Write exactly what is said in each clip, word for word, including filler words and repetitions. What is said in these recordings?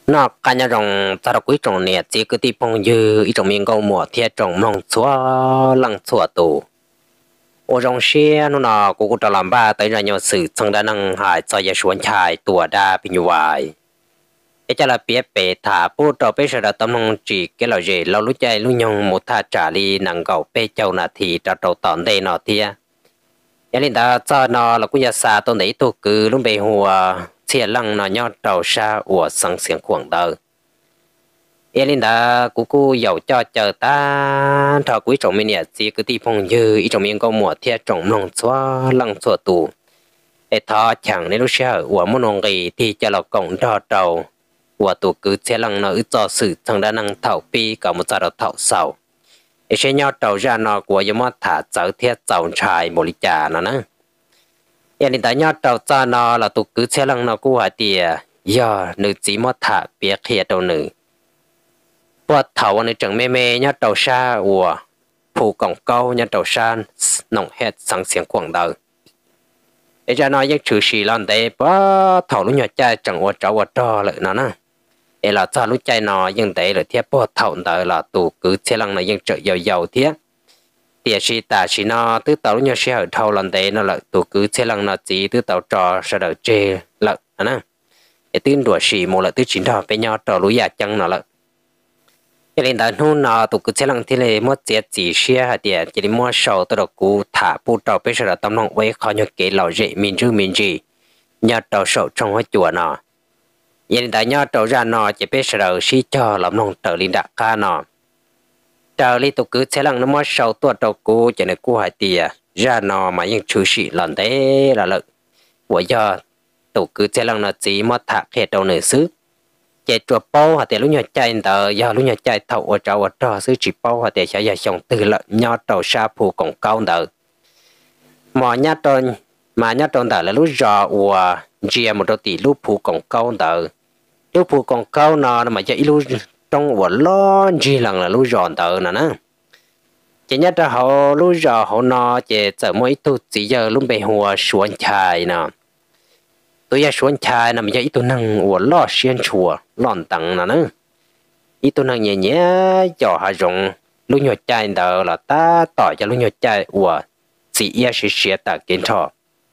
nó cả nhà rồng ta đã quý trồng nè chỉ cứ đi phong dư ít trồng miếng câu mùa thiệt trồng lòng chúa lăng chúa tù ô rồng xe nó nào cũng cũng làm ba tới ra nhiều sự trong đa năng hại cho gia xuân chài tua đa bình hoài cái cha là biết bể thả bố trò bê sợ tâm lòng chỉ cái là gì lâu lúc chạy lúc nhung một thà trả li năng cầu bê châu là thì trả đầu tòn đây nọ thiệt cái linh ta cho nó là cũng nhà xa tôi đấy tôi cứ lúc bề hùa chia lăng nó nhau đầu xa của sang xiềng quảng đời cái linh ta cũng cũng giàu cho chờ ta thọ quý trọng mình chỉ cứ đi phong dư ý trọng mình có mùa thiệt trọng lòng xóa lăng xóa tù để thọ chẳng nên lúc xa của muốn nông gì thì cho là cộng cho đầu của tù cứ chia lăng nó cho sự thằng đa năng thảo pi cả một giờ đầu thảo sầu để xem nhau đầu ra nó của giống như thả cháu thiết cháu trai một lít trà nó nè hiện tại nhau đầu ra nó là tụ cứ xe lăng nó cũng hại tiề giờ nữ chỉ mất thả biết khi đầu nữ bớt thầu anh chẳng mê mê nhau đầu xa của phụ cổng câu nhau đầu xa nồng hết sáng xiềng quảng đời để cho nó những trừ xì lần đấy bớt thầu lúc nhỏ trai chẳng qua cháu qua trò lại nó nè để là cho lúc chạy nó nhưng đấy là thiết bớt thầu đời là tụ cứ xe lăng này nhưng trợ giàu giàu thiết địa chỉ ta chỉ nó từ tàu nhau xe ở thầu lần đấy nó là tụ cứ xe lăng nó chỉ từ tàu trò sẽ đợi chê lợn nè để tin đùa xì một là từ chín thọ bên nhau trò lúa già chăng nó lợn cái lên đó nó nó tụ cứ xe lăng thì là mất chết chỉ xe hạt địa chỉ đi mua sầu tôi được cú thả bu trò bây giờ là tâm lòng quay khó nhớ kế lão dễ mình chứ mình gì nhớ trò sầu trong hết chùa nó hiện tại nhớ trò ra nó chỉ bây giờ là xí cho làm lòng trở linh đặc ca nó trời li tục cứ xe lăng nó mới sâu tuột đầu cô cho nên cô hải tìa ra nó mà những chú sĩ lần thế là lợi của giờ tục cứ xe lăng nó chỉ mất thạc hệ đầu nửa xứ chạy chuột bao hạt tiền lúc nhỏ chạy tờ giờ lúc nhỏ chạy thầu ở trâu ở trò xứ chỉ bao hạt tiền sẽ giờ xong từ lợi nhỏ trâu sa phù cổng cao tờ mà nhá tròn mà nhá tròn tờ là lúc giờ của chia một đôi tỷ lúc phù cổng cao tờ lúc phù cổng cao nó mà chạy lúc trong vở lo chỉ lần là lúc giòn tờ nè nè chỉ nhớ ra họ lúc giờ họ nó chỉ chờ mỗi tu chỉ giờ lúc bề hùa xuống chài nè tôi giờ xuống chài nè mà giờ ít tu năng vở lo xuyên chùa lòn tặng nè nè ít tu năng nhẹ nhẹ cho hà rong lúc nhỏ chài tờ là ta tỏi cho lúc nhỏ chài vở chỉ giờ sẽ sẽ ta kiến thọ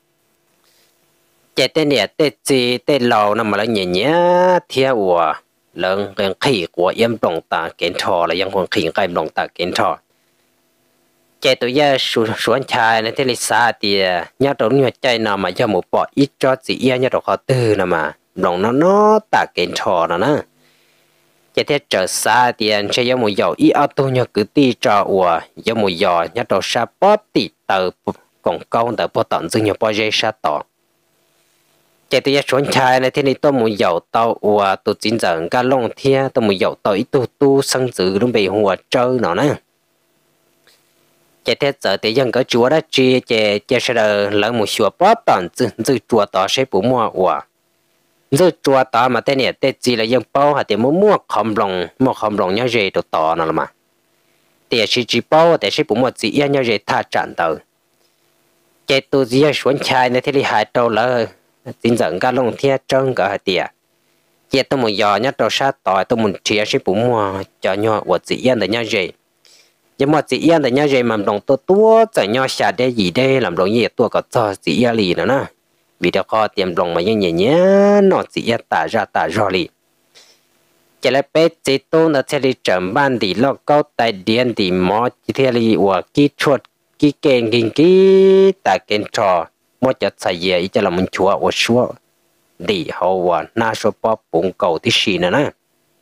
chỉ tên này tên gì tên lâu nè mà là nhẹ nhẹ theo vở lần gần khi của em đồng ta kiến thọ là ยัง còn khi cái đồng ta kiến thọ chạy tụi giờ xuống chài này thế là xa thì nhớ đầu nhớ chạy nào mà cho một bỏ ít cho chị ia nhớ đầu khó tư nào mà đồng nó nó ta kiến thọ nó nè chạy thế trở xa thì anh sẽ có một dầu ít ở tôi nhớ cứ ti cho ủa có một dầu nhớ đầu sa bóp tị tờ còn câu tờ bóp tận dưng nhớ bóp dây sa tỏ chạy tôi xuống chài này thế này tôi muốn dầu tàu ủa tôi chính giờ cả lông thia tôi muốn dầu tàu ít tu tu sang dự luôn bị hùa trơ nó nè chạy thế giờ thì dân có chúa đã chia chạy chạy sẽ là lỡ một số bóp tận dưng dưng chúa tỏ sẽ bù mua ủa dưng chúa tỏ mà thế này thế gì là dân bao hạt thì muốn mua khom lòng mua khom lòng nhau gì được tỏ nó mà thì chỉ chỉ bao thì sẽ bù mua gì nhau gì tha chán tờ chạy tôi giờ xuống chài này thế này hai trâu lỡ tin rằng cả lông thia trơn cả tiệt giờ tôi muốn dò nhát đầu sát tỏi tôi muốn chia sẽ bụng mua cho nhau của chị yên để nhau gì nhưng mà chị yên để nhau gì mà đồng tôi tua chẳng nhau xả đây gì đây làm đồng gì tôi có cho chị yên lì nữa nè vì đó có tiệm đồng mà như nhẹ nhẹ nó chị yên tả ra tả ra lì chỉ là bé chị tôi nó theo đi chậm ban thì lo câu tài điện thì mò chỉ theo đi của kỹ thuật kỹ kênh kinh kỹ tại kênh trò một chút sai gì ý cho là mình chúa ở chúa đi hậu và na số bóp bụng cầu tí xì nữa nè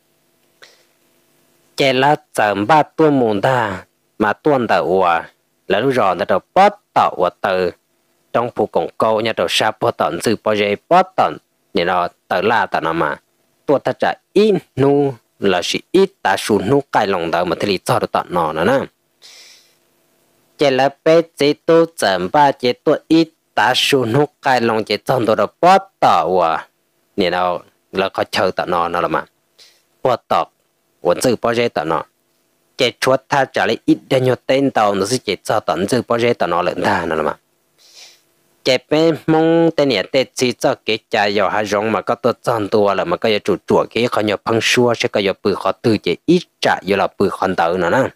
chỉ là chậm ba tuần mùng ta mà tuần đầu và là lúc rồi nó được bóp tạo và từ trong phụ cổng câu nhà đầu sa bóp tận từ bao giờ bóp tận thì nó từ là tận mà tuần ta trả ít nu là chỉ ít ta xuống nu cái lòng đầu mà thì cho được tận nó nữa nè chỉ là bé chỉ tu chậm ba chỉ tu ít ta xuống hút cái lòng chỉ trong đó là bớt tàu à nè nào là có chơi tao nó nó là mà bớt tàu vẫn giữ bao giờ tao nó chỉ chuột ta trả lại ít để nhiều tên tàu nó sẽ chỉ cho tận giữ bao giờ tao nó lên ta nó là mà chế bé mong tên nhà tết chỉ cho cái cha giờ hai rong mà có tôi chọn tua là mà có giờ chủ chủ cái họ nhập phăng xua sẽ có giờ bự họ từ chế ít trả giờ là bự con tàu nữa nè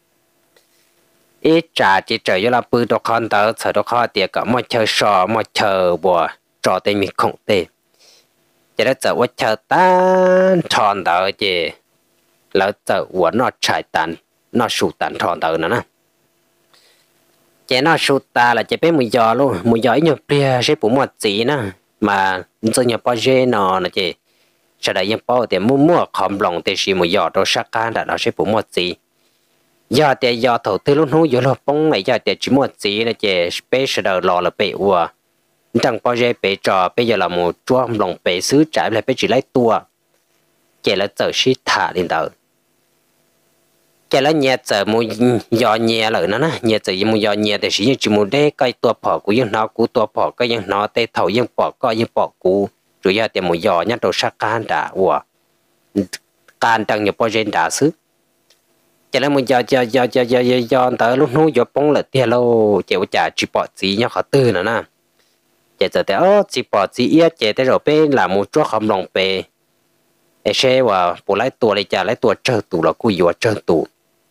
ít trả chỉ chờ giờ là bự đồ con tàu chờ đồ kho tiệc có một chờ sò một chờ bùa trò tên mình không tệ chỉ là chờ một chờ tan tròn tàu chế là chờ của nó chạy tan nó sụt tan tròn tàu nữa nè chế nó sụt ta là chế bé mùi giò luôn mùi giò nhiều bia sẽ bù một gì nè mà tôi nhập bao giờ nó là chế sau đó nhập bao thì mua mua khom lòng thì chỉ mùi giò đồ sắc can đã nó sẽ bù một gì giờ thì giờ thầu tư lúcนู้giờ là bông này giờ thì chỉ một gì là chế bé sau đó lò là bé ua chẳng bao giờ bé trò bây giờ là một chúa lòng bé xứ trái lại bé chỉ lấy tua chế là giờ shit thả lên đầu cái là nhẹ giờ mua giò nhẹ lại nó nè nhẹ giờ mua giò nhẹ thì chỉ chỉ mua để cái tua bỏ của những nó của tua bỏ cái những nó để thầu những bỏ coi những bỏ cũ rồi giờ thì mua giò nhá đồ sắc can đã ủa can đang nhập bao gen đã xứ cái là mua giò giò giò giò giò giò giò tới lúcนู้giò bông là tiền lâu chịu trả chỉ bỏ gì nhá khó tư nữa nè cái giờ thì ó chỉ bỏ gì ít cái thế rồi bên là mua chỗ không lòng bề ai xe và bộ lấy tua lấy trả lấy tua chơi tủ là cùi giò chơi tủ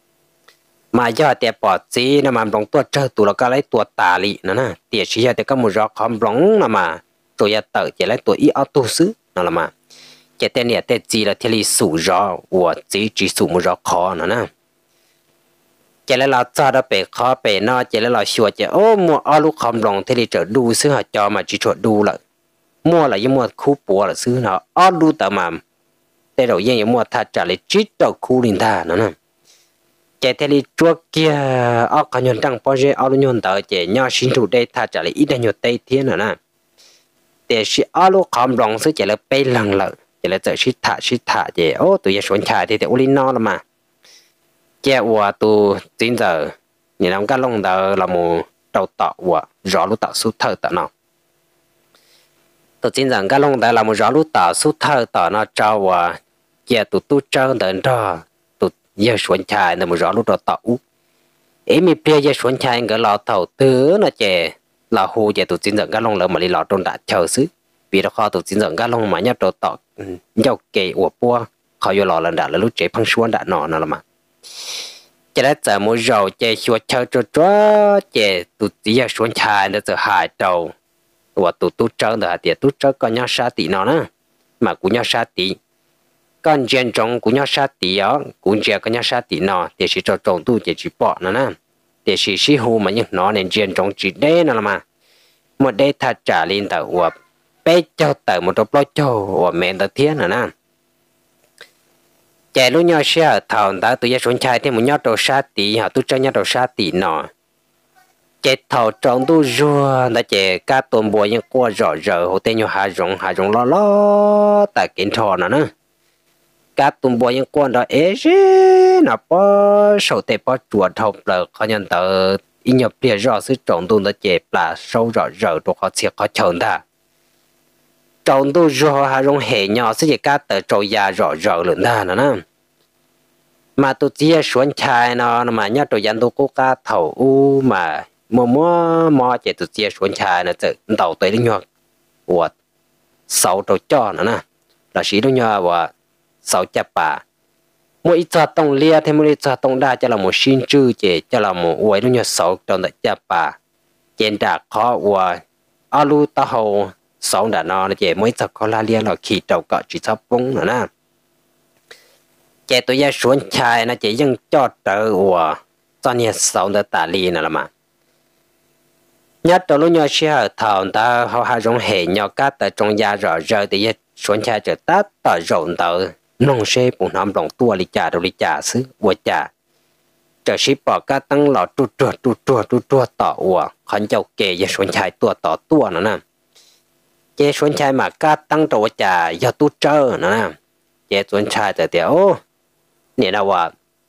mà giờ thì bỏ gì nó mà bóng tua chơi tụ là cái lấy tua tà lị nữa nè tiệt chỉ giờ thì có một gió không bóng là mà rồi giờ tự chỉ lấy tua ít auto xứ nó là mà cái tên này tên gì là thiên lý sủ gió của chỉ chỉ sủ một gió khó nữa nè cái lấy là cho đó bể khó bể nó cái lấy là xua cái ô mua alu không bóng thiên lý trở đu xứ họ cho mà chỉ chuột đu lại mua là những mua khu bùa là xứ nó alu tao mà thế rồi những mua thà trả lại chỉ đầu khu linh thà nữa nè cái thế thì chúa kia ở cái nhân đăng bao giờ ở luôn nhân tới cái nhau sinh thủ đây thà trả lại ít nhiều tây thiên nữa nè để sĩ ở lúc không lòng sự chỉ là bay lằng lợ chỉ là tự sĩ thả sĩ thả cái ô tụi giờ xuân chạy thì tụi linh nó là mà cái của tụi chính giờ nhìn ông cái lông đó là một đầu tọ của rõ lúc tạo sút thở tọ nào tụi chính giờ cái lông đó là một rõ lúc tạo sút thở tọ nó trao và cái tụi tu trao đến đó giờ xuân chạy là một rõ lúc đó tàu em mi bây giờ xuân chạy cái lò tàu tứ nó chè là hồ giờ tụi chính dẫn cái lông lợn mà đi lò trong đã chờ xứ vì đó kho tụi chính dẫn cái lông mà nhớ đồ tàu nhau kề của bua họ vô lò lần đã là lúc chế phăng xuống đã nọ nó là mà chè đã giờ một rầu chè xuân chơi cho chó chè tụi giờ xuân chạy nó giờ hại đầu và tụi tu trơn là tiệt tu trơn có nhau sa tỷ nó nè mà cũng nhau sa tỷ con gen trồng cũng nhau sát tí ó cũng chỉ có nhau sát tí nọ để chỉ cho trồng tu chỉ chỉ bỏ nó nè để chỉ chỉ hồ mà những nó nên gen trồng chỉ đế nó là mà một đế thật trả lên tàu và bé cho tàu một đôi bao cho và mẹ tàu thiên nữa nè chạy lúc nhau xe thầu ta tụi gia xuống chạy thêm một nhau đồ sát tí họ tu cho nhau đồ sát tí nọ chạy thầu trồng tu rùa đã chạy cá tôm bò những qua rõ rõ hồ tên nhau hà rong hà rong lo lo tại kiến thọ nữa nè các tụi bò những con đó ế nó có sầu tệ có chuột hộp là có nhân tờ ít nhập bia rõ sự trồng tụi nó chẹp là sâu rõ rõ đồ họ sẽ có chồng ta trồng tụi rõ hà rong hệ nhỏ sẽ chỉ các tờ trầu già rõ rõ lớn ta nữa nè mà tụi chia xuống chai nó mà nhớ tụi dân tụi cố cá thầu u mà mua mua mua chỉ tụi chia xuống chai nó tự đầu tới đến nhau và sáu trầu cho nữa nè là chỉ đó nhau và sáu chập bà mỗi ít cho tông lia thêm mỗi ít cho tông đa cho là một xin chữ chỉ cho là một uế nó nhớ sáu trong đại chập bà trên đà khó và alu ta hầu sáu đã nó là chỉ mỗi cho có la lia là khi đầu cọ chỉ sắp bung nữa nè chỉ tôi ra xuống chài nó chỉ dừng cho trở và cho nhẹ sáu đã tả li nữa là mà nhất đầu lúc nhớ xe thầu ta họ hai giống hệ nhau cát tại trong nhà rõ rời thì xuống chài trở tát tỏ rộng tờ nông xe bùn hàm lòng tua li trà đồ li trà xứ của trà chờ ship bỏ cá tăng lọ tu tu tu tu tu tu tỏ của khẩn châu kề và xuân chài tua tỏ tua nữa nè chế xuân chài mà cá tăng đồ trà do tu trơ nữa nè chế xuân chài từ tiểu nè đâu à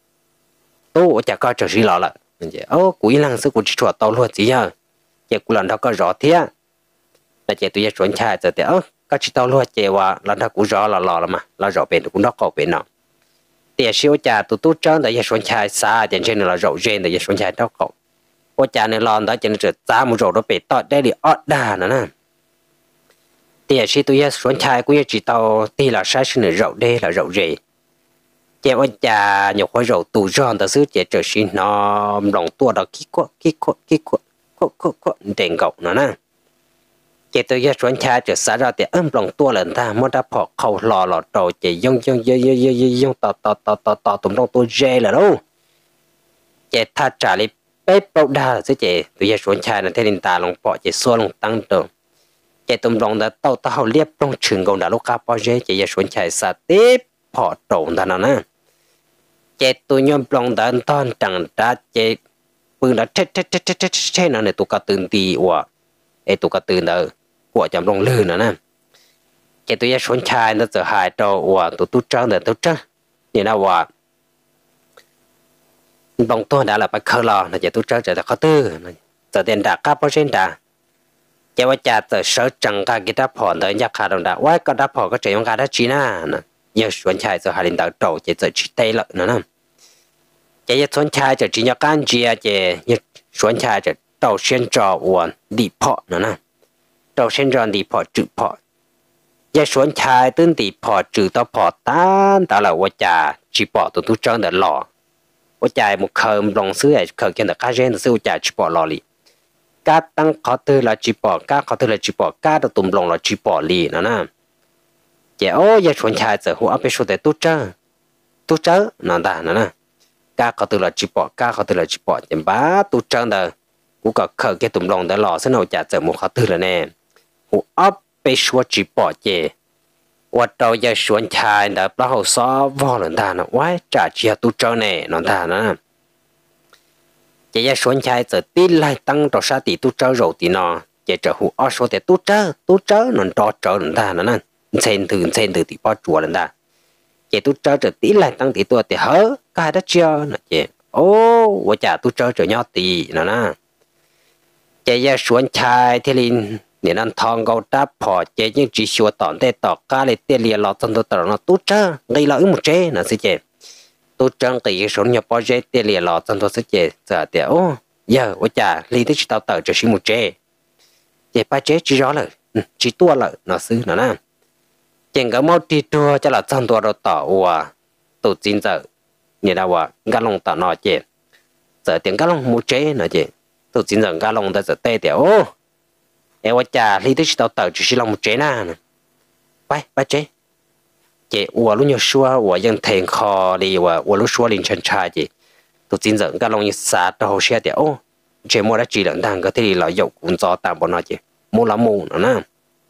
tu chả có chờ gì lọ lại chế ô quý năng sức của chị chuột tàu luôn gì nhá chế cú lần đó có rõ thế là chế tụi xuân chài từ tiểu các chị tao luôn chếว่าlần đó cũng rõ là lò là mà là rõ bên cũng nó có bên nào để siêu trà tụi tụt trơn để xuân chài xa đến trên là rõ trên để xuân chài đó có ô cha này lon đó cho nên ra một rồi nó bị tọt đây đi ót đà nữa nè thì khi tôi xuống chai cũng chỉ tao thì là sai sự rậu đây là rậu rề chị ơi cha nhục khói rậu tù giòn ta xứ chị trở xin nó lòng tua đó kí quá kí quá kí quá quá quá quá đèn gọng nữa nè chị tôi ra xuống chai trở xả ra thì âm lòng tua lần ta muốn đã bỏ khẩu lò lò đầu chị dùng dùng dùng dùng dùng dùng tọt tọt tọt tọt tọt tụm lòng tua dê là đâu chị tha trả lại bếp bao đa chứ chị tôi ra xuống chai là thế nên ta lòng bỏ chị xua lòng tăng đường chị tụm lòng đã tao tao liếp trong trường gồng đã lúc cá bao dê chị ra xuống chai xả tiếp bỏ trộn ta nào nè chị tôi nhom lòng đã toàn chẳng đã chị bưng đã chết chết chết chết chết chết nó này tụi cá từng tì của ấy tụi cá từng đó của chấm lòng lư nữa nè chị tôi ra xuống chai nó giờ hại cho của tụi tôi trăng để tôi trăng như nào của lòng tôi đã là bắt khờ lò là chị tôi trăng trở khó tư giờ tiền đã cá bao trên đã chịว่าจะจะเสิร์ชจังการกีตาร์พอเดินยากขาดได้ว่าก็ได้พอก็จะยังการได้จีน่านะยังสวนชายจะหาลินดาวโตจะจะชิเตลนะนะจะยังสวนชายจะจีนยังการเจียจะยังสวนชายจะโตเส้นจอวันดีพอนะนะโตเส้นจอดีพอจืดพอยังสวนชายตื่นดีพอจืดต่อพอต้านแต่ละว่าจะจีพอตัวทุกจังเดินหล่อว่าจะมุขเคิมลงซื้อไอ้เคิมกันแต่การเรียนซื้อว่าจะจีพอหล่อลีcá tăng khó tư là chỉ bỏ cá khó tư là chỉ bỏ cá được tụm lồng là chỉ bỏ lì nữa nè chị ô giờ chuẩn chài giờ hùa bên số để tu chớ tu chớ nó đã nữa nè cá khó tư là chỉ bỏ cá khó tư là chỉ bỏ chém bá tu chớ đó cũng có khởi cái tụm lồng để lò sẽ nào chả giờ một khó tư là nè hùa bên số chỉ bỏ chị và đầu giờ chuẩn chài đã bắt đầu xóa vò lần ta nó quái trả chia tu chớ nè nó đã nữa chị ra xuống chai giờ tí lại tăng cho sa tỷ tu trơ rồi tí nó chị trở hụ ở số để tu trơ tu trơ nó trò trơ lần ta nó nè xem từ xem từ tí bao chùa lần ta chị tu trơ trở tí lại tăng tí tua thì hớ cái đó chưa nè chị ô của chả tu trơ trở nhỏ tí nó nè chị ra xuống chai thì linh nên ăn thong gạo đáp phò chị nhưng chỉ xua tỏn tê tọt cá lấy tê lìa lọt trong tôi tỏ nó tu trơ gây lợi một chế nè chị chị tôi chẳng cái số nhập bao giờ tiền liền lọt trong tôi sẽ chế giờ thì ô giờ tôi trả lý tích tao tờ cho xin một chế chế ba chế chỉ rõ là chỉ tua là nó xứ nó nè chèn cái máu ti tua cho là trong tôi đâu tỏ và tôi tin giờ như nào à gà lông tỏ nó chế giờ tiền gà lông một chế nó chế tôi tin giờ gà lông ta giờ tê thì ô em tôi trả lý tích tao tờ cho xin lòng một chế nè bay ba chế chị ủa lúc nhiều xua ủa dân thèn kho đi ủa ủa lúc xua liền chân trai chị tôi tin rằng các lông như xa đồ xe thì ô chị mua đã chỉ lần đang có thể đi lợi dụng cũng cho tạm bọn nó chị mua lá mù nữa nè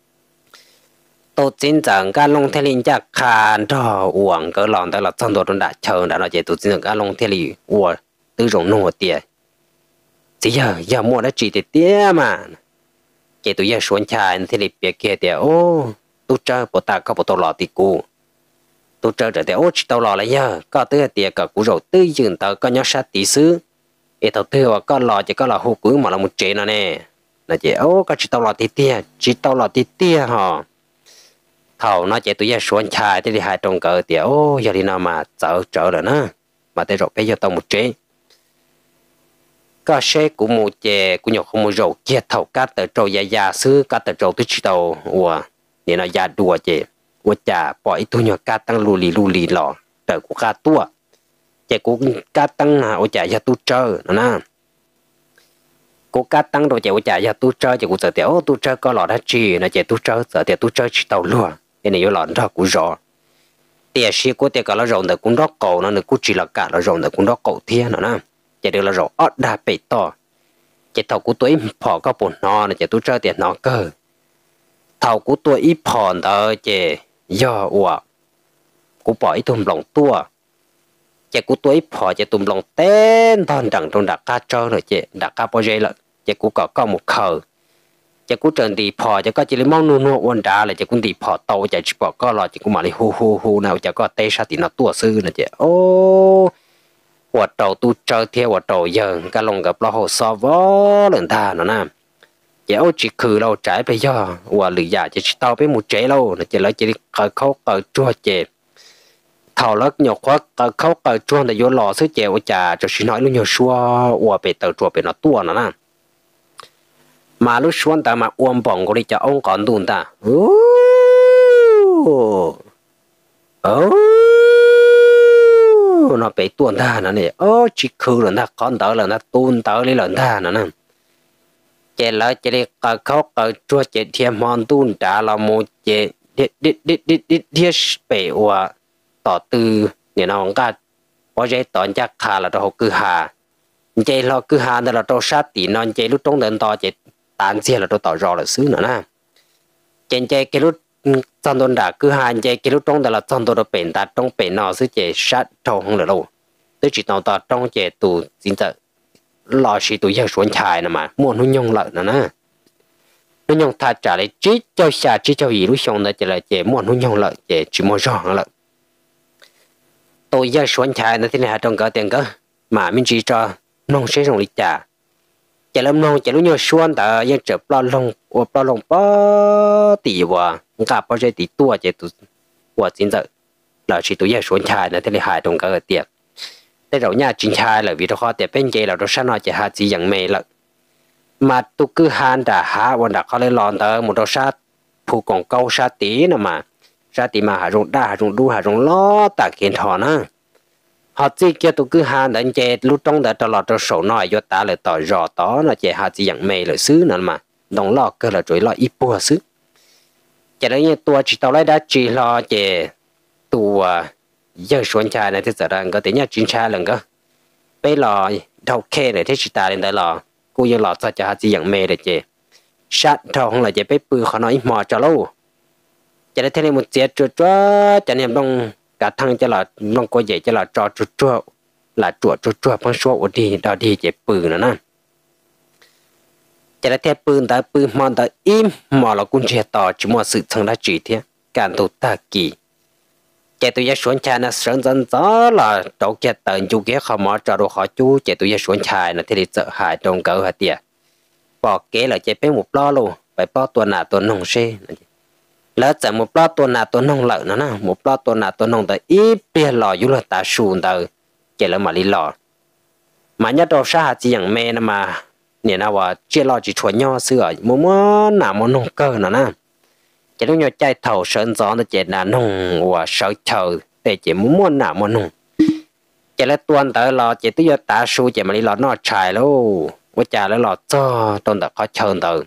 tôi tin rằng các lông thế liền chắc khăn cho uổng cái lòng đó là trong đồ đã chờ đã nói chị tôi tin rằng các lông thế liền ủa tư dụng nô tiền chỉ giờ giờ mua đã chỉ thì tía mà chị tôi giờ xuống chai thế liền biết kia thì ô tôi chơi bộ ta có bộ tôi lọ thì cô tôi chơi để ô chỉ tao lò lại giờ có tới tiền cả cú rồi tư dừng tao có nhớ sát tí xứ để tao tư và có lò chỉ có là hộp cuối mà là một chế nữa nè là chỉ ô có chỉ tao lò tí tia chỉ tao lò tí tia hả thầu nó chỉ tôi giờ xuống chài thì hai trong cờ thì ô giờ đi nào mà sợ trở rồi nữa mà tới rồi bây giờ tao một chế có xe của một chế của nhóc không một rồi kia thầu cát từ trâu già già xứ cát từ trâu tới chỉ tao ủa để nó già đùa chếว่าจะปล่อยตัวเนี่ยการตั้งลูลีลูลีหล่อแต่กูการตัวจะกูการตั้งหาว่าจะยาตู้เจอนะกูการตั้งโดยจะว่าจะยาตู้เจอจะกูจะเดี๋ยวตู้เจอก็หล่อได้จีนะจะตู้เจอจะเดี๋ยวตู้เจอชิตเอาล้วนอันนี้อยู่หล่อรอกูรอเดี๋ยวชีกูเดี๋ยวก็เรารอแต่กูรอเก่านะนึกกูจีละกาเรารอแต่กูรอเก่าเทียนะนะจะเดี๋ยวเรารออดได้ไปต่อจะเท่ากูตัวพอก็ปุ่นนอนจะตู้เจอเดี๋ยวนอนเกอเท่ากูตัวอีพอนเตอเจdo ủa cú bỏ tụm lòng tua chị cú tuổi bỏ chị tụm lòng tên thon đằng trong đặc ca trơ rồi chị đặc ca bao giờ là chị cú có có một khờ chị cú trần đi bỏ chị có chỉ lấy mong nuôi nuôi ôn đá là chị cũng đi bỏ tàu chị chỉ bỏ có là chị cũng mà đi hu hu hu nào chị có tê sát thì nó tua sư nè chị ô hoạt đầu tu chơi theo hoạt đầu giờ cái lòng gặp lo hồ so vó lần thà nó nè dạo chỉ khử lâu trái bây giờ và lười giả chỉ tao với một chế lâu là chỉ lấy chỉ khởi khâu ở chua chế thảo lắc nhỏ khoác khâu cờ chuông để vô lò sức chèo trà cho xin nói lúc nhỏ xua ua bị tàu chuột bị nó tua nó nè mà lúc xuân ta mà uom bỏng có đi cho ông còn đun ta ô nó bị tuôn ta nó này ô chỉ khử là nó con tớ là nó tuôn tớ lấy lần ta nó nè chế lại chế đi cờ khóc cờ chua chế thêm mòn tuôn trả là một chế đi đi đi đi đi đi bị uaต่อตือเนี่ยน้องก็พอใจตอนจากขาเราเราคือหาใจเราคือหาแต่เราเราชาตินอนใจรู้ตรงเดินต่อใจตานเสียเราต่อรอเราซื้อหน่ะนะใจใจกิรู้ตอนโดนด่าคือหาใจกิรู้ตรงแต่เราตอนตัวเราเป็นแต่ต้องเป็นนอซื้อใจชาติทองเราเราตัวจิตเราต่อต้องใจตัวจริงจะรอชีตัวยังสวนชายนะมาม้วนหุ่นยงเหล่านะนะหุ่นยงถ้าจ่าเลยจีเจ้าชาจีเจ้าอีรู้ชงได้จะเลยใจม้วนหุ่นยงเหล่าใจจีม้วนร้องเหล่าtôi giờ xuân chạy nó thế này trong cỡ tiền cỡ mà mình chỉ cho nông sẽ dùng lịch trả chạy lâm nông chạy lúc nhiều xuân ta giờ chụp lo lông hoặc lo lông bó tỷ và gặp bao nhiêu tỷ tua chạy tụ và chính giờ là chỉ tôi giờ xuân chạy nó thế này hại trong cỡ tiền thế rồi nhà chính chạy là vì nó khó tiền bên kia là nó sát nó chạy hạt gì dạng mê là mà tôi cứ han đã há và đã khó lấy lòn tới một đồ sát phụ còn câu sát tí nữa mà ra thì mà hà rung đa hà rung đu hà rung lo tạ kiến thọ na họ chỉ kia tụ cứ hà đánh chè lúc trong đã cho lọt cho sổ nói cho ta lại tỏi rò tó là chè hà chỉ dạng mày lại xứ nữa mà đồng lo cơ là chuối lo ít bùa xứ chè đấy như tua chỉ tao lấy đã chỉ lo chè tua giờ xuân trai này thì giờ đang có tiếng nhạc chính trai lần cơ bây lò đầu kê này thế chỉ ta lên đây lò cô giờ lọt cho chè hà chỉ dạng mày để chè sát thọ không là chè bé bự khó nói mò cho lâu cho nên thế này một chiếc chuột chuột cho nên đông cả thằng cho là đông có vậy cho là trò chuột chuột là chuột chuột chuột bằng số ở đi đó đi chế bự nữa nè cho nên thế bự ta bự mòn ta im mò là cũng chia tỏ chỉ một sự thằng đã chỉ thế cả tụ ta kỳ chạy tụi gia xuân chài là sơn dân gió là đầu kia tận chú kia không mò trò đồ khó chú chạy tụi gia xuân chài là thế thì sợ hại trong cỡ hạt tiệt bỏ kế là chạy bé một lo luôn phải bỏ tuần nào tuần nông xe lỡ chạy một lọ tuần nào tuần nông lợn nữa nè một lọ tuần nào tuần nông tới ít bia lò du lịch ta sùn tới chỉ là mà đi lò mà nhất đồ sa chỉอย่างmẹ nè mà nè nàoว่าchia lò chỉ chuẩn nhau xưa mua mua nào mua nông cơ nữa nè chỉ lúc nhau chạy thầu sơn gió nó chỉ là nông và sợ chờ để chỉ muốn mua nào mua nông chỉ là tuần tới lò chỉ tới giờ ta su chỉ mà đi lò nó chạy luôn với trả lại lò cho tuần tới khó chờ tới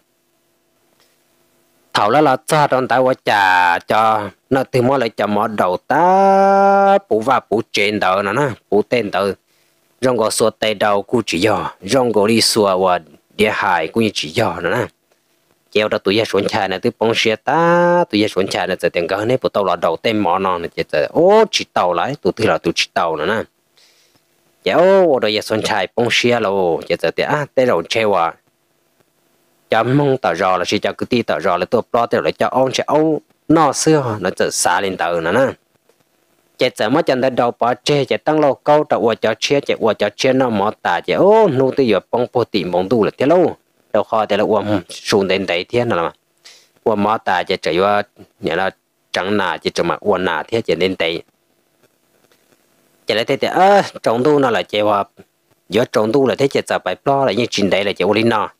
thầu là cho trong tay của trà cho nó từ mỗi lại cho mỗi đầu ta bù và bù trên đầu nó nè bù tên đầu rong có số tay đầu cũng chỉ do rong có đi xua và địa hải cũng chỉ do nữa nè kéo ra tụi gia xuân trà này từ bông xe ta tụi gia xuân trà này từ tiền cái này bộ tàu là đầu tên mỏ non này chỉ ô chỉ tàu lại tụi thứ là tụi chỉ tàu nữa nè kéo rồi gia xuân trà bông xe là ô chỉ từ tiền à tay đầu treo à cho mong tờ rò là chỉ cho cứ ti tờ rò là tôi pro theo lại cho ông sẽ ông nó xưa nó tự xả lên tờ nữa nè chạy sợ mất chân đã đầu bỏ chê chạy tăng lâu câu tờ qua cho chia chạy qua cho chia nó mỏ tà chạy ô nu tới giờ bông po tỉ bông tu là thế lâu đâu khó thì là uống xuống đến đấy thế nào mà uống mỏ tà chạy chạy qua nhà là trắng nà chạy cho mà uống nà thế chạy đến đấy chạy lại thế thì ơ trồng tu nó là chạy qua giữa trồng tu là thế chạy sợ phải pro là như chuyện đấy là chạy qua đi nọ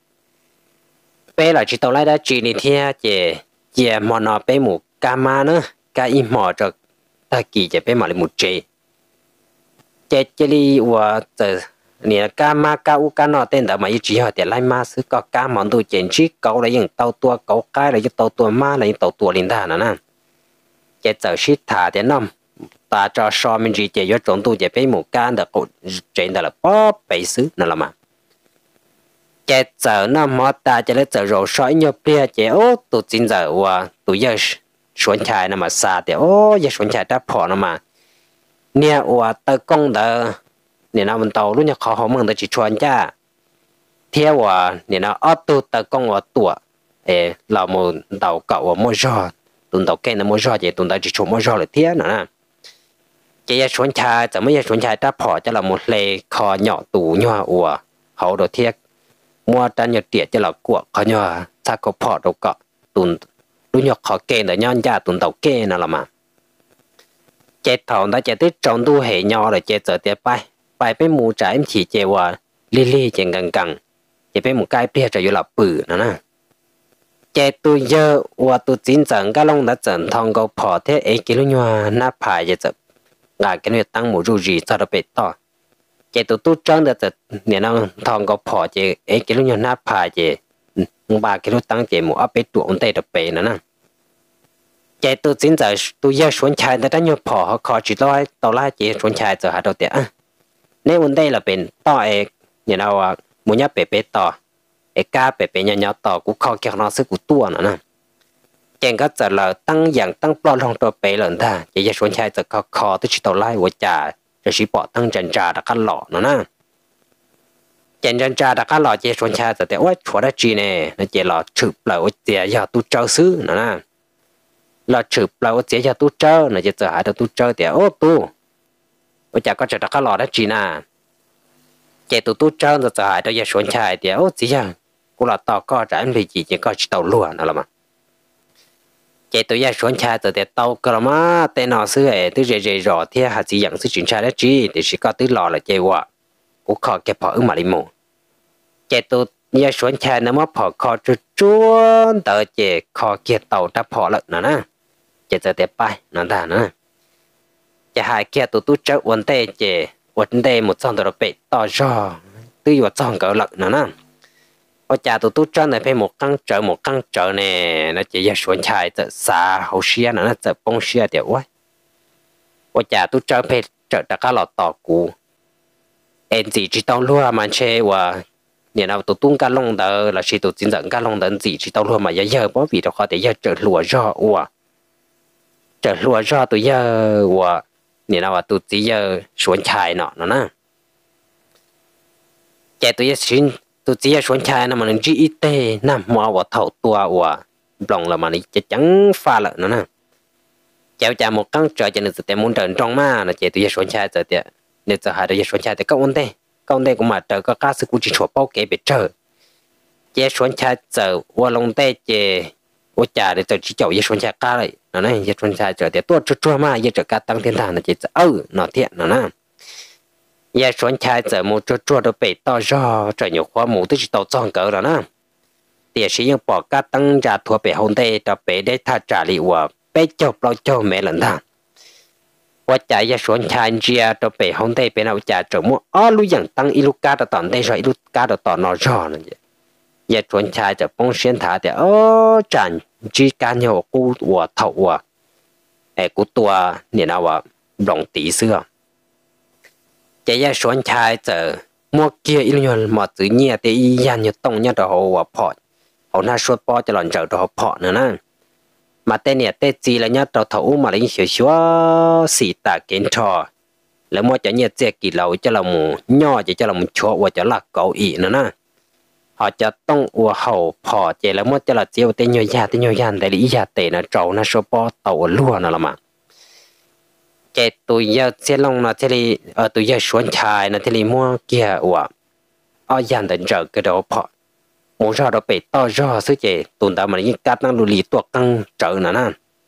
bé là chỉ tàu lại đã chỉ đi theo chị chị mà nó bé một cama nữa cái im mỏ cho ta kỳ chị bé mà lại một chị chị chị đi và từ nè cama cao cá nó tên là mà chỉ hỏi tiền lại ma xứ có cá món đồ chuyện chỉ câu là những tàu tua câu cái là những tàu tua ma là những tàu tua linh thả nữa nè chị giờ shit thả tiền năm ta cho so mình chỉ chị vô trộn tu chị bé một cá được chuyện đó là bó bảy xứ nữa là mà chạy giờ nó mà ta chạy lấy giờ rồi soi nhau bia chạy ô tụi chính giờ và tụi giờ xuân chạy nó mà xa thì ô giờ xuân chạy đã bỏ nó mà nè và tờ công đờ nè nào mình tàu lúc nhá khó không mừng tờ chỉ chuẩn cha theo và nè nào ở tụ tờ công và tụa ê là một tàu cậu và mua giò tụi tàu cây nó mua giò vậy tụi tàu chỉ chuẩn mua giò là thế nữa chạy giờ xuân chạy giờ mấy giờ xuân chạy đã bỏ cho là một lề kho nhỏ tủ nhỏ và hậu đồ thiết mua ta nhật tiệt cho là của họ nhờ ta có phò đâu cả tuần lúc nhật họ kê là nhon ra tuần đầu kê nào là mà chế thòng đã chế tới trong tu hệ nhỏ rồi chế trở tiếp bài bài bên mù trái em chỉ chếว่าli li chế gần gần chế bên một cái bia cho là bự nữa nè chế tu giờว่าtu chính chẳng cái lông đã chẳng thòng có bỏ thế ấy cái lúc nhỏ nắp phải chế trở ngài cái này tăng một rùi gì sao đó bị to chế tu tu trăng đã trở nên nó thòng có bỏ chế ấy cái lúc nhỏ nắp phải chế ba cái lúc tăng chế một áp bị tuột tay được bị nữa nè chế tu chính giờ tu giờ xuân chài đã nhiều bỏ họ khó chỉ lo tàu la chế xuân chài giờ hạt đầu tiên nếu vấn đề là bên to ấy như nào à muốn nhớ bể bể to ấy cá bể bể nhỏ nhỏ to cũng khó kéo nó sức của tua nữa nè chế cái giờ là tăng dạng tăng pro lòngตัวbể lần ta chế giờ xuân chài giờ khó khó tới chỉ tàu la của trà rồi chỉ bỏ tăng chân trà đã cắt lọ nữa nè chân chân trà đã cắt lọ chế xuân chài giờ để ôi chúa đã chi nè nó chế lọ chụp lại ôi chế giờ tu trâu xứ nữa nè là chụp là ô chế cho tu chơi này chỉ giờ hai tu chơi thì ô tu ô chả có chuyện đó có lò đó chỉ nè chế tu tu chơi rồi giờ hai đó giờ xuân chạy thì ô chỉ rằng cũng là tàu có trả anh vì chỉ chỉ có tàu luôn nữa mà chế tu giờ xuân chạy rồi thì tàu cơ mà tên nó xưa ấy từ rề rề rõ thì hạt chỉ dạng sự chuyển chạy đó chỉ thì chỉ có từ lò là chế qua cũng khó cái bỏ ứng mà đi mù chế tu giờ xuân chạy nó mới bỏ khó chú chuôn tới chế khó kia tàu đã bỏ lợn nữa nè chế giờ tiếp bài nó đã nữa chế hai kia tụi tôi chơi vấn đề chế vấn đề một trong đó bị to rõ từ vào trong cỡ lợn nữa nè ở nhà tụi tôi chơi này phải một căn chợ một căn chợ nè nó chỉ giờ xuân chạy chợ xa hậu xia nữa chợ bông xia thì quá ở nhà tôi chơi phải chợ đã cá lọt tỏ cũ em chỉ chỉ tao luôn mà chơi và nhà nào tụi tung cá lông đó là chỉ tụi chính dẫn cá lông đó chỉ chỉ tao luôn mà giờ giờ bởi vì đó họ để giờ chợ lúa rõ và chợ lúa rõ tụi giờ và nhà nào tụi chỉ giờ xuân chạy nọ nó nè chạy tụi giờ xin tụi chỉ giờ xuân chạy nó mà nó chỉ tê nằm mò vào thầu tua và lòng là mà nó chỉ trắng pha lợn nó nè chạy chạy một căn chợ cho nên tụi muốn trợn trong ma là chạy tụi giờ xuân chạy rồi tiệt nên giờ hai tụi giờ xuân chạy thì có vấn đề con đây cũng mà chờ có cá sư cũng chỉ chuột bao kế bị chờ chế xuân chạy giờ qua lông tê chế qua trả để chờ chỉ chậu chế xuân chạy cá lại nó này chế xuân chạy chờ để tuột chua chua mà chế chờ cá tăng thiên thản là chế ư nó thiện nó nè chế xuân chạy giờ một chua chua được bị to do chờ nhiều khoa mù tới chỉ tàu tròn cỡ rồi nè tiền sĩ những bỏ cá tăng trả thua bị hôn tê cho bị để tha trả liệu và bé chọc lo cho mẹ lần thangว่าจ่ายส่วนชายเจียตัวเป๋ห้องเต้เป็นเอาจ่ายจมูกอ๋อรู้อย่างตั้งอีลูกกาตัวตอนได้ใช่อีลูกกาตัวตอนนอจอนั่นเองยาส่วนชายจะป้องเสียนถาแต่อ๋อจันจีการเหากูวัวเท่าวัวไอ้กูตัวเนี่ยนะว่าหลงตีเสื้อจะยาส่วนชายจะมัวเกียอีลูกยนหมดสื่อเนี่ยแต่อียันอยู่ตรงเนี่ยตัวหัวพอเอาหน้าชดปอจะหล่อนเจอตัวพอเนี่ยนะmà tên này tên gì là nhá tàu thấu mà lấy hiểu xóa xì tà kiến trò là mua cho nhiệt dễ kỳ lâu cho là mù nhỏ chỉ cho là mù chua và cho là cầu ý nữa nè họ cho tông và hậu phò chỉ là mua cho là chiêu tên nhiều gia tên nhiều gia để lý gia tệ nó trâu nó số po tàu luôn nữa là mà cái tụi giờ xe lông nó thế thì ở tụi giờ xuống chài nó thế thì mua kia và ở gia đến giờ cái đó phò một giờ đó bị to do sức chế tụi ta mà những cá tăng lùi lì tuột tăng trở nữa nè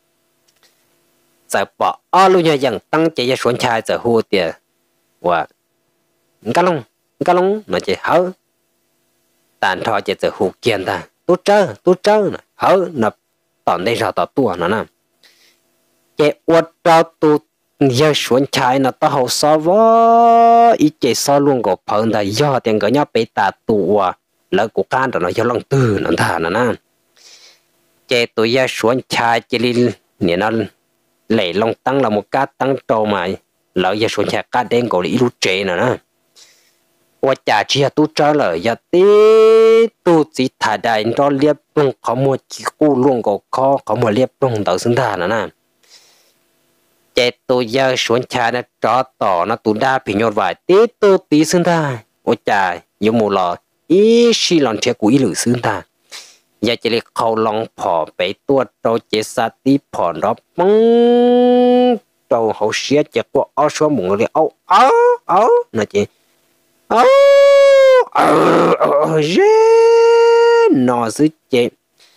giờ bỏ ở luôn như rằng tăng chế ra xuống chai giờ hùa tiền và cá lông cá lông nó chế hở tàn thọ chế giờ hùa kiên ta tu trơ tu trơ nè hở nó tòn đây ra tỏ tua nữa nè chế uất ra tu giờ xuống chai nó tao hậu so với ít chế so luôn có phần là do tiền cái nhau bị tà tụ lỡ của can rồi nó cho lòng tư nó thà nó nè chế tụi gia xuống chai chế li nè nó lấy lòng tăng là một cá tăng trâu mà lỡ gia xuống chai cá đen gọi là ít chế nữa nè qua trả chia tu cho lỡ gia tí tu chỉ thả đại cho liệp luôn có một chỉ cu luôn có khó có một liệp luôn đầu xứng thà nữa nè chế tụi gia xuống chai nó cho tỏ nó tụi đa bị nhột vài tí tu tí xứng thà qua trả như một lọ ý xí lòng trẻ của ý lử xương ta giờ chỉ là khâu lòng phò bể tua trâu chế sa tí phò đó bông trâu hậu xía chỉ có ở số một người áo áo áo nó chỉ áo áo áo dễ nó giữ chế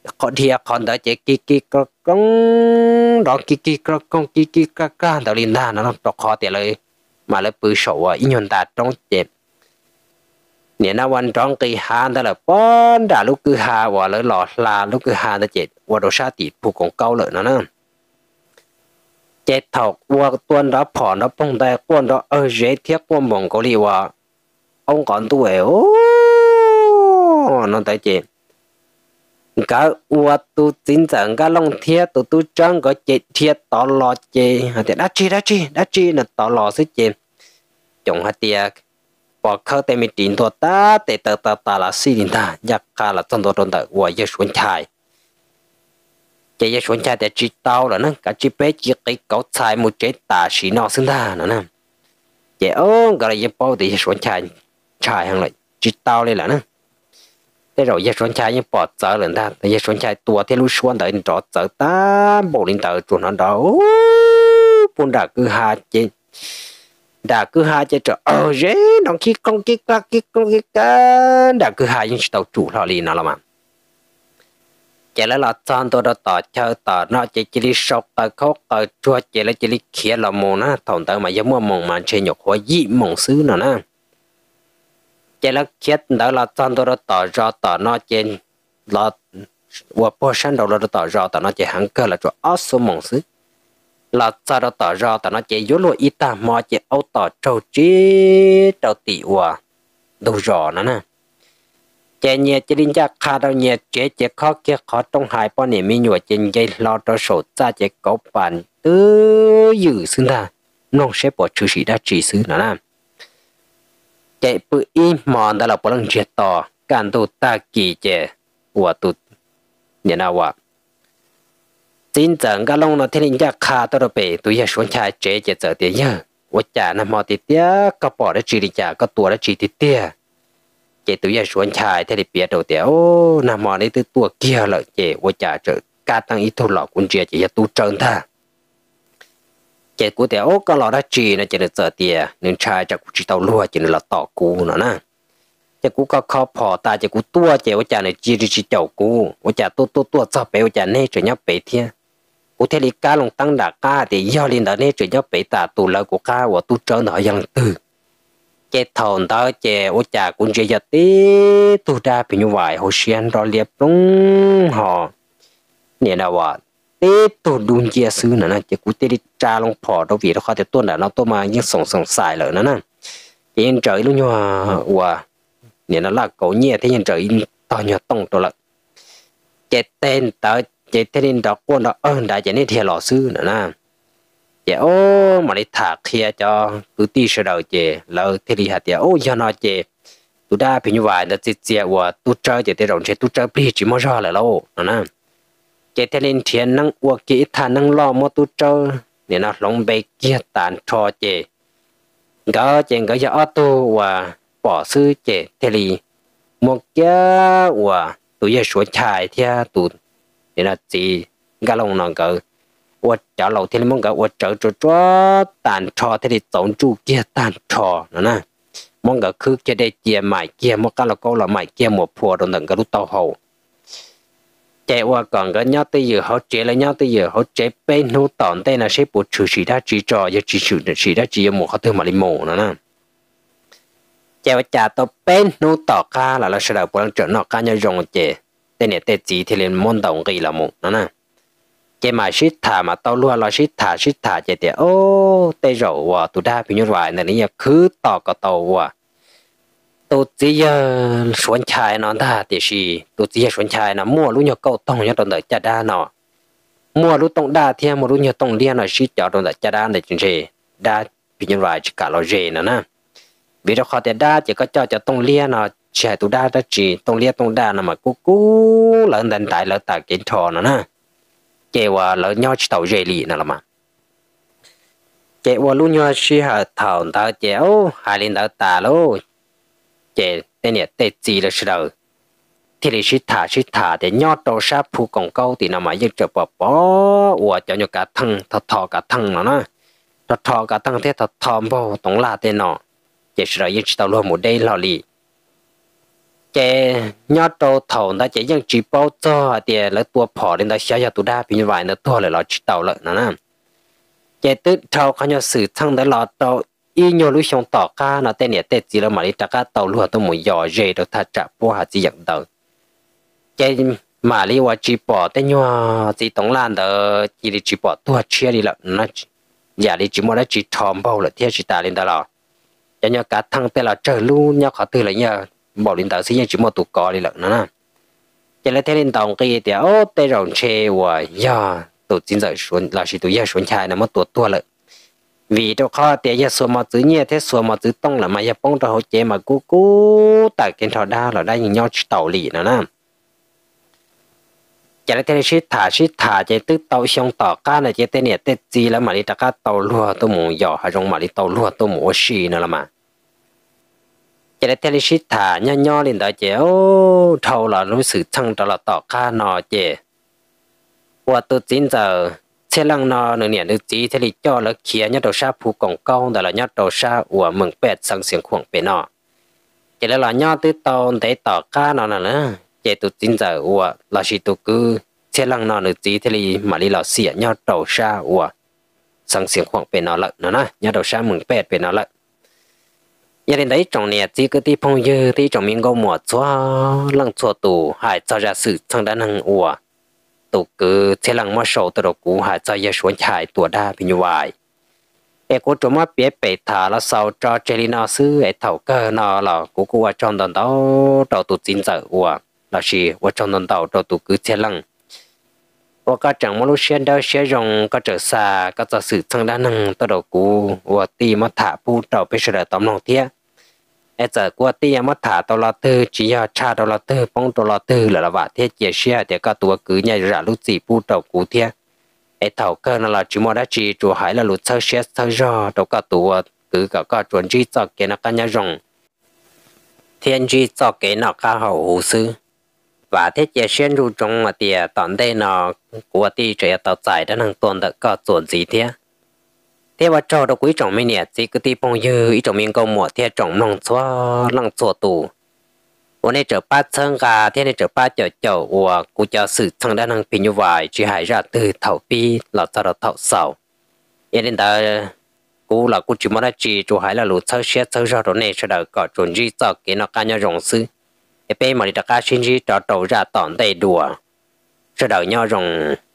có thiệt còn đợi chế kí kí có con đó kí kí có con kí kí cá cá đào linh đa nó đọc khó tiềnเลยmà lấy bự sầu à in ta trong chếเนี่ยนะวันจ้องกีหาแต่ละป้อนด่าลูกคือหาว่าเลยหล่อลาลูกคือหาแต่เจ็ดว่าโดชาติผู้ของเก่าเลยนะนะเจ็ดถกว่าตัวรับผ่อนรับป้องได้กวนรับเออเจเทียบกวนมองก็เรียกว่าองค์ก่อนตัวเออนั่นแต่เจ็ดก็ว่าตัวจริงจังก็ลงเทียตัวตัวจังก็เจ็ดเทียตลอดเจ็ดแต่ดัชชีดัชชีดัชชีน่ะตลอดสิเจ็ดจงหัดเตียพอเขาแต่ไม่ตีนตัวตาแต่ตาตาตาละสิลินตาอยากกาละจนตัวตนแต่ว่าจะชวนชายจะจะชวนชายแต่จีเต้าแล้วนะก็จีเป๊ะจีกิเกาชายมุเจตาสีนอซึ่งท่านะนะจะโอ้ก็เลยจะเป้าแต่จะชวนชายชายทั้งเลยจีเต้าเลยแหละนะแต่เราจะชวนชายยังปลอดเจอเลยท่าแต่จะชวนชายตัวที่รู้ชวนแต่จอดเจอตาโบลินเตอร์จวนนั้นเราปุ่นด่าคือหาจีđã cứ hai chế trợ ở dễ đóng khi con kia ca kia con kia ca đã cứ hai những tàu chủ họ liền nào mà chế là chọn tôi đã tỏ chơi tỏ nó chế chỉ đi sọc tờ khóc tờ chua chế là chỉ đi kia là mồ na thòng tờ mà giống mua mông mà chơi nhục hóa dị mông xứ nào na chế là kia đó là chọn tôi đã tỏ ra tỏ nó trên là và portion đầu là tỏ ra tỏ nó chế hàng cơ là cho ớt số mông xứ là sao đó tỏ ra tao nó chỉ dối lụi ít ta mà chỉ âu tỏ trâu chí trâu tị hòa đồ rõ nữa nè chỉ nhẹ chỉ linh giác khá đâu nhẹ chỉ chỉ khó kia khó trong hai bao niệm mi nhụa trên dây lo cho sổ ra chỉ có bản tư dự xưng ta nông sẽ bỏ chữ sĩ đã chỉ xứ nữa nè chỉ bự im mòn đó là bao lần triệt tỏ cản tụ ta kỳ chỉ hòa tụ nhẹ nào hòa chính chẳng cái lông nó thiên linh giác khá tôi bị tôi giờ xuống chài chế chế giờ tiền nhá, tôi trả nằm mò tiền tía, có bỏ đã chỉ đi trả, có tua đã chỉ tiền tía, chế tôi giờ xuống chài thế thì biết đầu tiền, ô nằm mò đấy tôi tua kia lợi chế, tôi trả trợ cả tăng ít thôi lọ cũng chế chế tu trơn tha, chế của tiền ô có lọ đã chỉ là chế được giờ tiền, nên chài cho cũng chỉ tàu lúa chế là tỏ cú nữa nè, chế cũng có khó bỏ ta chế cũng tua chế tôi trả này chỉ chỉ chậu cú, tôi trả tu tu tu cho bé tôi trả này cho nhau bé thiên cụ thể là cá lồng tăng đà cá thì do liên đó nên chỉ cho bị ta tụ lợi của cá và tu trở nội dân từ cái thôn đó chè ô trà cũng chỉ cho tí tu ra bị như vậy hồ xuyên rồi liệp đúng họ nè nào à tí tu đun chia xứ nữa nè chỉ cụ thể đi trà lồng phò đâu vì nó khó thể tuân là nó tôi mà những sòng sòng xài lợi nữa nè chỉ in trời luôn nhòa và nè nó là cổ nhẹ thế in trời to nhòa tông tôi là cái tên tới chế thế nên đó quân đó ơn đã chỉ nên thiệt lọ sư nữa nè chế ô mà đi thả kia cho cứ ti sờ đầu chế lỡ thế đi hạt chế ô cho nó chế tụi đa phải như vậy là chế chế và tụi chơi chế thế rồi chế tụi chơi bị chỉ mua ra là lâu nữa nè chế thế nên thiệt năng và kỹ thuật năng lo mua tụi chơi nên nó lồng bè kia tàn cho chế đó chế cái cho auto và bỏ sư chế thế thì một cái và tụi giờ số chạy theo tụi nên là chỉ cái lòng nó cái, 我找老天的梦个，我找着着单车，他的总主kia单车，那梦个คือจะได้เกียร์ใหม่เกียร์มันก็เราก็เราใหม่เกียร์หมดพัวตรงนั้นก็รู้เต่าหูเจ้าว่าก่อนก็ย้อนตีอยู่เขาเจ้าแล้วย้อนตีอยู่เขาเจ้าเป็นหูตอนเต้นนะใช้ปวดชื่อสีได้จีจอยังจีชื่อสีได้จีหมูเขาเติมมาลิโมนะนะเจ้าจ่าตัวเป็นหูต่อก้าแล้วเราเฉลยปวดจนนอกก้าจะยงเจ้าเต้นเนี่ยเต้จีที่เรียนมนต์ตรงกี่ละหมูนะนะเจ้ามาชิดถามาเต้าล้วนเราชิดถาชิดถาเจ้าเดี๋ยวโอ้เต้เราว่าตัวได้พิญญาณวายนั่นนี่คือต่อกับตัวว่าตัวจีสวนชายนอนท่าเดี๋ยวสิตัวจีสวนชายนะมั่วรู้เนี่ยก็ต้องเนี่ยตรงไหนจะได้เนาะมั่วรู้ต้องได้เที่ยมั่วรู้เนี่ยต้องเลี้ยนหน่อยชิดจอตรงไหนจะได้ในจริงๆได้พิญญาณวายจะกะเราเจนะนะวิธีเขาแต่ได้จะก็เจ้าจะต้องเลี้ยนเนาะใช่ตัวได้ได้จีต้องเลี้ยต้องได้นะมากู้กู้หลังดันตายหลังตากินทอนะนะเจ้าว่าหลังย่อชิตเอาเจลีนั่นละมาเจ้าว่ารู้ย่อชิหาเท่าตาเจ้าหาลินตาตาโลเจเตเนี่ยเตจีเลยสิเราที่เราชิดถาชิดถาแต่ยอดโตชาผู้กองเก้าตีนำมายึดจะปอบปอวัวจะยกกระทั่งทอทอกระทั่งเนาะนะทอทอกระทั่งเททอทอมบ่ตรงลาเตเนาะเจสิเรายึดตาลัวหมดได้ลอลีเจ cái nhớ trâu thầu nó chỉ những chỉ bao cho thì lấy tua phò đến đó xé cho tụi đa bị như vậy nó tua lại là chỉ tàu lợn nữa nè cái tứ trâuเขาnhớ sự thăng đó là trâu y nhiều lúc xong tỏ ca nó tên này tên gì là mà đi trả cá tàu luôn tôi muốn dò dề được thà trả bố hạt gì nhận đầu cái mà đi qua chỉ bỏ tên nhau chỉ tổng lan đó chỉ đi chỉ bỏ tua chia đi lợn nó giờ đi chỉ mua đã chỉ thòm bao là theo chỉ ta lên đó là cho nhau cả thăng tên là trời luôn nhau khó từ lại nhau bỏ lên tàu sẽ chỉ một tụ cò đi lợn nữa cho nên thế lên tàu cái thì ô tê rồng chê và ya tụ chính giờ xuống là chỉ tụ ya xuống chài là một tụ tua lợn vì đâu khó thì ya xuống mà chữ nhẹ thế xuống mà chữ tông là mà ya bông cho họ chế mà cú cú tại cái thọ đa là đây nhìn nhau chỉ tàu lì nữa nè cho nên thế sĩ thả sĩ thả chế tức tàu xong tàu cá là chế tên này tên gì là mà đi trả cá tàu lúa tôi muốn dò hay trong mà đi tàu lúa tôi muốn xì nữa là mà cho nên thế sĩ thả nhau nhau lên đó chế ô thầu làรู้สึกทั้งตลอดต่อค่านอเจว่าตัวจริงจะเชื่อลังนอหนึ่งเนี่ยหนึ่งจีที่ลิจ่อแล้วเขียนยอดดอกชาผู้กองเก้าแต่ละยอดดอกชาหัวเมืองเป็ดสังเสียงขวงเป็นนอจะแล้วละยอดตื้อตอนได้ต่อค่านอน่ะนะเจตัวจริงจะหัวเราสิตัวคือเชื่อลังนอหนึ่งจีที่ลิมาลีเราเสียยอดดอกชาหัวสังเสียงขวงเป็นนอละนะนะยอดดอกชาเมืองเป็ดเป็นนอละgiờ đến đấy trong này chỉ có tí phong dư tí trong miếng gấu mùa xóa lăng xóa tù hại cho ra sự thăng đa năng ủa tụ cứ thế lăng mua sầu từ đầu cũ hại cho gia xuống chạy tuổi đa bị như vậy để cô chủ mất biết bể thả là sau cho chơi nó xứ để thầu cơ nó là cô cô trong đòn đó đầu tụ chín giờ ủa là gì ở trong đòn đầu đầu tụ cứ thế lăng và các chẳng muốn lúc xuyên đâu xuyên rong các trở xa các cho sự thăng đa năng từ đầu cũ và tì mất thả bu đầu bây giờ tóm lòng tiếc ai giờ qua tì mất thả đầu là tư chỉ là cha đầu là tư bông đầu là tư là là vả thiết chia sẻ thì các tuổi cứ nhảy ra lúc gì bu đầu cũ tiếc ai thầu cơ nó là chỉ mua đã chỉ chủ hải là lụt sơ sét sơ do đầu các tuổi cứ cả các chuẩn chỉ cho cái nó cái nhà rong thiên chỉ cho cái nó cả hậu hồ sư và thế chia sẻ ru trong mà tiệt tận đây nó của ti chỉ tao giải đã năng tuần được có chuẩn gì thế thế và cho được quý trọng mấy nè chỉ cứ ti phong dư ý trọng miếng câu mùa thế trọng nông xóa nông xóa tù ở đây trở ba chân gà thế này trở ba chợ chậu và cụ cho sự thăng đã năng pin như vậy chỉ hãy ra từ thầu pi là cho được thầu sầu vậy nên ta cụ là cụ chỉ muốn là chỉ chủ hãy là lụt sơ xét sơ ra đó này sẽ được có chuẩn gì cho cái nó cá nhau rộng sư cái bên mà đi đặt cá xin gì cho đầu ra tòn đầy đùa sẽ đợi nhau rồng